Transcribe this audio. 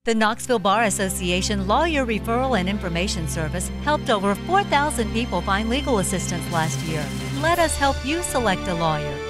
The Knoxville Bar Association Lawyer Referral and Information Service helped over 4,000 people find legal assistance last year. Let us help you select a lawyer.